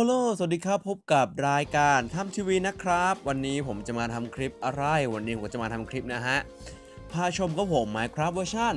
โลสวัสดีครับพบกับรายการทำทีวีนะครับวันนี้ผมจะมาทำคลิปอะไรวันนี้ผมจะมาทำคลิปนะฮะพาชมก็ผม Minecraft เวอร์ชัน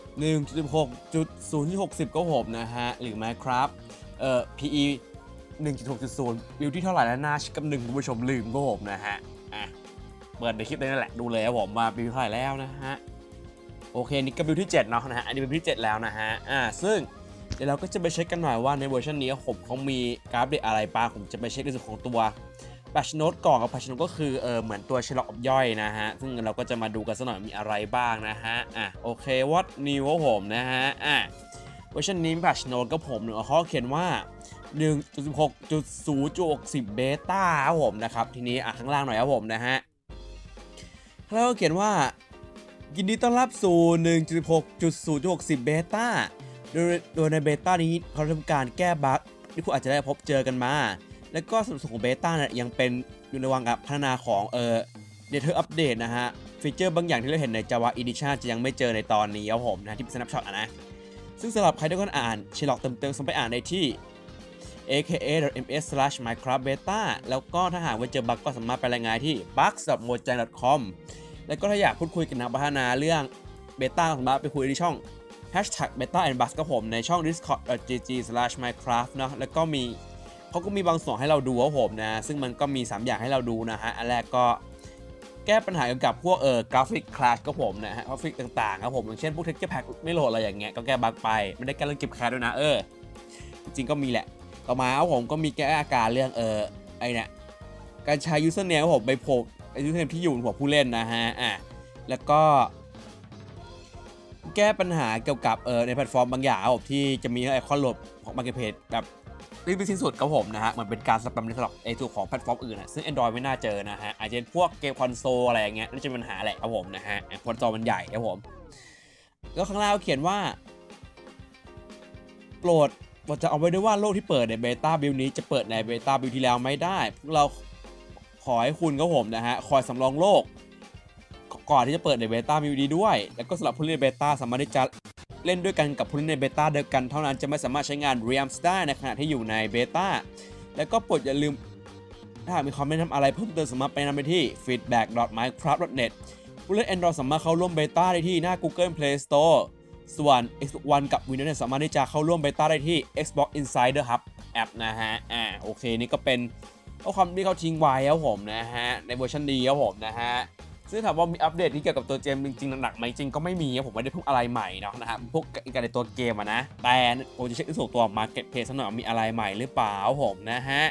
1.6.0.60 ก็ผมนะฮะหรือ Minecraft PE 1.6.0 วิวที่เท่าไหร่แล้วนะชิกับ1คุณผู้ชมลืมก็ผมนะฮะเปิดในคลิปนั่นแหละดูเลยครับผมว่าวิวเท่าไหร่แล้วนะฮะโอเคนี่ก็วิวที่7เนาะนะฮะอันนี้เป็นวิวที่7แล้วนะฮะซึ่งเดี๋ยวเราก็จะไปเช็คกันหน่อยว่าในเวอร์ชันนี้ผมเขามีกราฟเดตอะไรบ้างผมจะไปเช็คในส่วนของตัวpatch note ก่อนกับ patch note ก็คือเหมือนตัว Sherlock ย่อยนะฮะซึ่งเราก็จะมาดูกันสักหน่อยมีอะไรบ้างนะฮะโอเค what new ของผมนะฮะเวอร์ชันนี้ patch note ก็ผมเขาเขียนว่า 1.16.0.60 เบต้าครับผมนะครับทีนี้ข้างล่างหน่อยครับผมนะฮะแล้วก็เขียนว่ายินดีต้อนรับสู่ 1.16.0.60 เบต้าโดยในเบต้านี้เขาทำการแก้บั๊กที่คุณอาจจะได้พบเจอกันมาแล้วก็ส่วนของเบต้าเนี่ยยังเป็นอยู่ในระหว่างการพัฒนาของเนเธอร์อัปเดตนะฮะฟีเจอร์บางอย่างที่เราเห็นใน Java Edition จะยังไม่เจอในตอนนี้ครับผมนะที่เป็น snapshot นะซึ่งสำหรับใครที่ต้องอ่านSherlockเต็มๆสามารถไปอ่านได้ที่ aka.ms/minecraftbeta แล้วก็ถ้าหากว่าเจอบั๊กก็สามารถไปรายงานที่ bugs.mojang.com แล้วก็ถ้าอยากพูดคุยกับนักพัฒนาเรื่องเบต้าสามารถไปคุยที่ช่อง#beta&bus กับผมในช่อง discord.gg/minecraft เนาะแล้วก็เขาก็มีบางส่วนให้เราดูครับผมนะซึ่งมันก็มี3อย่างให้เราดูนะฮะอันแรกก็แก้ปัญหาเกี่ยวกับพวกกราฟิกคลาสก็ผมนะฮะกราฟิกต่างๆครับผมอย่างเช่นพวก texture pack ไม่โหลดอะไรอย่างเงี้ยก็แก้บั๊กไปไม่ได้แก้เรื่องเก็บคลาสด้วยนะจริงๆก็มีแหละต่อมาครับผมก็มีแก้อาการเรื่องไอเนี่ยการใช้ username ครับผมไปโผล่ username ที่อยู่บนหัวผู้เล่นนะฮะแล้วก็แก้ปัญหาเกี่ยวกับในแพลตฟอร์มบางอย่างครับผมที่จะมีไอคอนโหลดของ Marketplace แบบรีบสิ้นสุดครับผมนะฮะมันเป็นการสแปมในสำหรับไอตัวของแพลตฟอร์มอื่นนะซึ่ง Android ไม่น่าเจอนะฮะอาจจะเป็นพวกเกมคอนโซลอะไรอย่างเงี้ยน่าจะเป็นปัญหาแหละครับผมนะฮะคอนโซลมันใหญ่ครับผมแล้วข้างล่างเขียนว่าโปรดจะเอาไว้ด้วยว่าโลกที่เปิดในเบต้าบิลนี้จะเปิดในเบต้าบิลที่แล้วไม่ได้พวกเราขอให้คุณครับผมนะฮะคอยสำรองโลกก่อนที่จะเปิดในเบต้าบิลนี้ด้วยแล้วก็สำหรับผู้เล่นเบต้าสามารถที่จะเล่นด้วยกันกับผู้เล่นในเบต้าเดียวกันเท่านั้นจะไม่สามารถใช้งาน Realms ได้ในขณะที่อยู่ในเบต้าแล้วก็โปรดอย่าลืมถ้ามีคอมเมนต์ทำอะไรเพิ่มเติมสามารถไปนำไปที่ feedback.minecraft.net ผู้เล่น Android สามารถเข้าร่วมเบต้าได้ที่หน้า Google Play Store ส่วน Xbox One กับ Windows สามารถที่จะเข้าร่วมเบต้าได้ที่ Xbox Insider Hub แอปนะฮะโอเคนี่ก็เป็นข้อความที่เขาทิ้งไว้ครับผมนะฮะในเวอร์ชันดีครับผมนะฮะซึ่งถามว่ามีอัปเดตที่เกี่ยวกับตัวเกมจริงๆหนักไหมจริงก็ไม่มีผมไม่ได้พูดอะไรใหม่เนาะนะครับพวกการในตัวเกมนะแต่ผมจะเช็คในส่วนตัว Marketplace สักหน่อยมีอะไรใหม่หรือเปล่าผมนะฮะ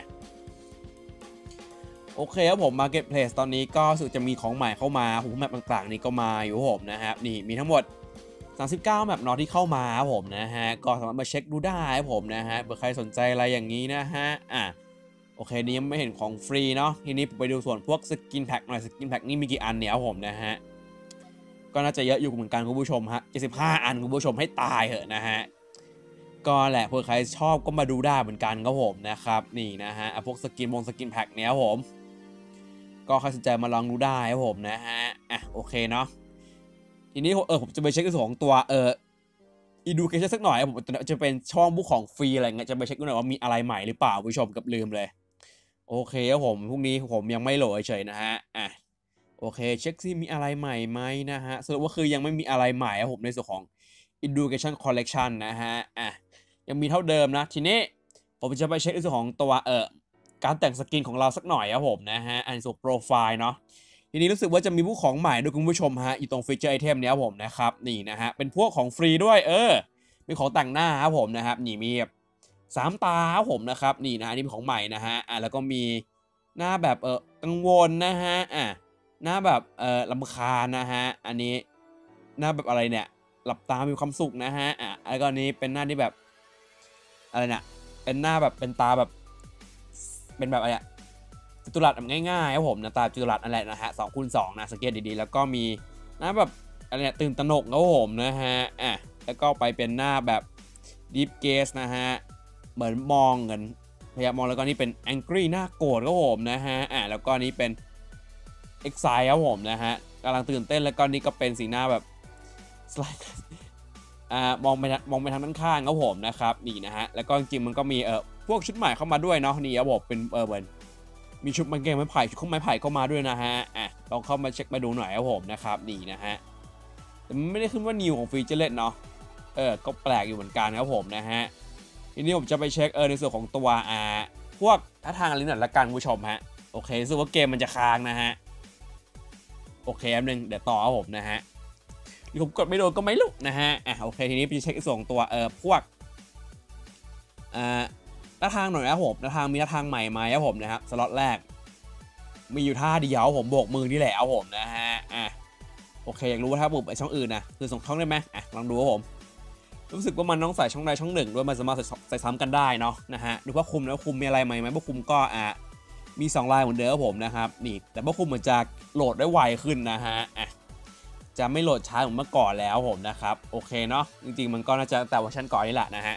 โอเคครับผม Marketplace ตอนนี้ก็สึกจะมีของใหม่เข้ามาแมปต่างๆนี่ก็มาอยู่ผมนะครับนี่มีทั้งหมด39แมปนอที่เข้ามาผมนะฮะก็สามารถมาเช็คดูได้ผมนะฮะเผื่อใครสนใจอะไรอย่างนี้นะฮะโอเคนี่ยังไม่เห็นของฟรีเนาะทีนี้ไปดูส่วนพวกสกินแพ็คหน่อยสกินแพ็คนี่มีกี่อันเนี่ยผมนะฮะก็น่าจะเยอะอยู่เหมือนกันคุณผู้ชมฮะ75อันคุณผู้ชมให้ตายเหอะนะฮะก็แหละเผื่อใครชอบก็มาดูได้เหมือนกันครับผมนะครับนี่นะฮะพวกสกินแพ็คเนี้ยผมก็ใครสนใจมาลองดูได้ครับผมนะฮะโอเคเนาะทีนี้ผมจะไปเช็คในส่วนของตัวeducation สักหน่อยผมจะเป็นช่องบุกของฟรีอะไรเงี้ยจะไปเช็คดูหน่อยว่ามีอะไรใหม่หรือเปล่าผู้ชมกับลืมเลยโอเคครับผมพรุ่งนี้ผมยังไม่โหลดเฉยนะฮะโอเคเช็คซิมีอะไรใหม่ไหมนะฮะสรุปว่าคือยังไม่มีอะไรใหม่ครับผมในส่วนของ education collection นะฮะยังมีเท่าเดิมนะทีนี้ผมจะไปเช็คในส่วนของตัวการแต่งสกินของเราสักหน่อยครับผมนะฮะในส่วนโปรไฟล์เนาะทีนี้รู้สึกว่าจะมีพวกของใหม่ด้วยคุณผู้ชมฮะอยู่ตรงฟีเจอร์ไอเทมเนี้ยผมนะครับนี่นะฮะเป็นพวกของฟรีด้วยมีของแต่งหน้าครับผมนะครับนี่มีแบบ3 ตาครับผมนะครับนี่นะฮะนี่เป็นของใหม่นะฮะแล้วก็มีหน้าแบบกังวลนะฮะหน้าแบบรำคาญนะฮะอันนี้หน้าแบบอะไรเนี่ยหลับตามีความสุขนะฮะแล้วก็นี้เป็นหน้าที่แบบอะไรเนี่ยเป็นหน้าแบบเป็นตาแบบเป็นแบบอะไรจัตุรัสแบบง่ายๆครับผมนะตาจัตุรัสนั่นแหละนะฮะ2x2นะสังเกตดีๆแล้วก็มีหน้าแบบอะไรเนี่ยตื่นตระหนกครับผมนะฮะแล้วก็ไปเป็นหน้าแบบ deep gaze นะฮะเหมือนมองกันพยายามมองแล้วก็นี่เป็น angry หน้าโกรธครับผมนะฮะแล้วก็นี้เป็น excite ครับผมนะฮะกำลังตื่นเต้นแล้วก็นี่ก็เป็นสีหน้าแบบ slide มองไปทางด้านข้างครับผมนะครับนี่นะฮะแล้วก็จริงๆมันก็มีพวกชุดใหม่เข้ามาด้วยเนาะนี่ครับผมเป็นเหมือนมีชุดมันเกมไม้ไผ่ชุดไม้ไผ่เข้ามาด้วยนะฮะลองเข้ามาเช็คมาดูหน่อยครับผมนะครับนี่นะฮะแต่มันไม่ได้ขึ้นว่านิวของฟรีเจเลตเนาะก็แปลกอยู่เหมือนกันครับผมนะฮะทีนี้ผมจะไปเช็คในส่วนของตัวพวกท่าทางอะไรหน่อยละกันผู้ชมฮะโอเครู้สึกว่าเกมมันจะค้างนะฮะโอเคอันนึงเดี๋ยวต่อครับผมนะฮะที่ผมกดไม่โดนก็ไม่รู้นะฮะโอเคทีนี้ไปเช็คส่งตัวพวกหน้าทางหน่อยนะผมหน้าทางมีหน้าทางใหม่ไหมครับผมนะครับสล็อตแรกมีอยู่ท่าเดียวผมโบกมือนี่แหละครับผมนะฮะโอเคอยากรู้ว่าถ้าบุบไปช่องอื่นนะคือส่งช่องได้ไหมลองดูครับผมรู้สึกว่ามันต้องใส่ช่องใดช่องหนึ่งด้วยมันสามารถใส่ซ้ำกันได้เนาะนะฮะดูว่าคุมแล้วคุมมีอะไรใหม่ไหมพวกคุมก็มี2ลายเหมือนเดิมครับผมนะครับนี่แต่พวกคุมเหมือนจะโหลดได้ไวขึ้นนะฮะจะไม่โหลดช้าเหมือนเมื่อก่อนแล้วผมนะครับโอเคเนาะจริงๆมันก็น่าจะแต่เวอร์ชันก่อนนี่แหละนะฮะ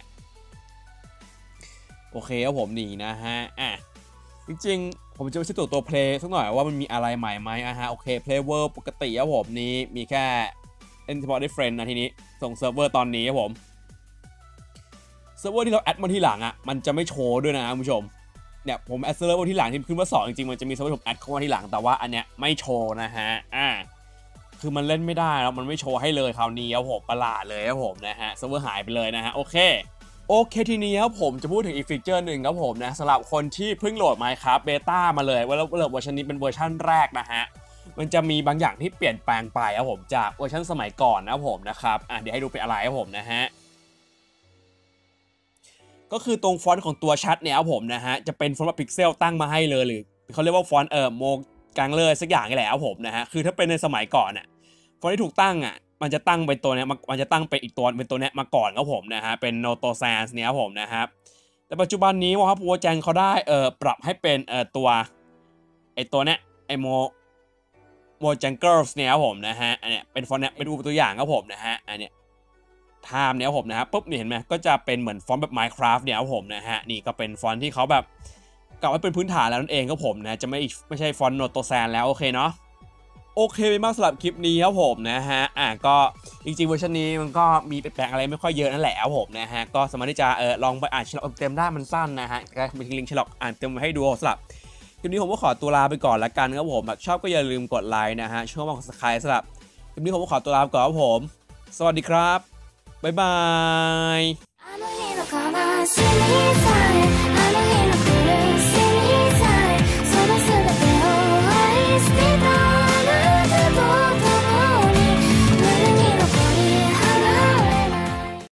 โอเคครับผมนี่นะฮะจริงๆผมจะไปเช็คตัวเพลย์สักหน่อยว่ามันมีอะไรใหม่ไหมโอเคเพลย์เวอร์ปกติครับผมนี้มีแค่เล่นเฉพาะได้เฟรนด์นะทีนี้ส่งเซิร์ฟเวอร์ตอนนี้ครับผมเซิร์ฟเวอร์ที่เราแอดมาที่หลังมันจะไม่โชว์ด้วยนะคุณผู้ชมเนี่ยผมแอดเซิร์ฟเวอร์ที่หลังที่ขึ้นว่า2จริงๆมันจะมีเซิร์ฟเวอร์ผมแอดเข้ามาที่หลังแต่ว่าอันเนี้ยไม่โชว์นะฮะคือมันเล่นไม่ได้แล้วมันไม่โชว์ให้เลยคราวนี้ครับผมประหลาดเลยครับผมนะฮะเซิร์ฟเวอร์หายไปเลยนะฮะโอเคทีนี้ครับผมจะพูดถึงอีกฟีเจอร์หนึ่งครับผมนะสำหรับคนที่เพิ่งโหลด Minecraft Beta มาเลยว่าเวอร์ชันนี้เป็นเวอร์ชันแรกนะฮะมันจะมีบางอย่างที่เปลี่ยนแปลงไปครับผมจากเวอร์ชันสมัยก่อนนะผมนะครับเดี๋ยวให้ดูเป็นอะไรครับผมนะฮะก็คือตรงฟอนต์ของตัวชัดเนี่ยครับผมนะฮะจะเป็นฟอนต์แบบพิกเซลตั้งมาให้เลยหรือเขาเรียกว่าฟอนต์โมกังเลอร์สักอย่างนี่แหละครับผมนะฮะคือถ้าเป็นในสมัยก่อนฟอนต์ที่ถูกตั้งมันจะตั้งเป็นตัวนี้มันจะตั้งเป็นอีกตัวเป็นตัวนี้มาก่อนครับผมนะฮะเป็น Noto Sans เนี่ยครับผมนะครับแต่ปัจจุบันนี้ว่าครับโปรแจงเขาได้ปรับให้เป็นตัวเนี้ยโมจังเกิลส์เนี่ยครับผมนะฮะอันเนี้ยเป็นฟอนต์เนี้ยเป็นตัวอย่างครับผมนะฮะอันเนี้ยไทม์เนี่ยครับผมนะฮะปุ๊บนี่เห็นไหมก็จะเป็นเหมือนฟอนต์แบบ Minecraft เนี่ยครับผมนะฮะนี่ก็เป็นฟอนต์ที่เขาแบบกลับมาเป็นพื้นฐานแล้วนั่นเองครับผมนะจะไม่ใช่ฟอนต์ Noto Sans แล้วโอเคเนาะโอเคไปมากสำหรับคลิปนี้ครับผมนะฮะก็จริงๆเวอร์ชันนี้มันก็มีแปลงอะไรไม่ค่อยเยอะนั่นแหละครับผมนะฮะก็สามารถที่จะลองไปอ่านฉลากเต็มได้มันสั้นนะฮะก็มีลิงก์ฉลากอ่านเต็มมาให้ดูสำหรับคลิปนี้ผมก็ขอตัวลาไปก่อนละกันครับผมชอบก็อย่าลืมกดไลค์นะฮะช่วยบอกsubscribeสำหรับคลิปนี้ผมก็ขอตัวลาไปก่อนครับผมสวัสดีครับบ๊ายบาย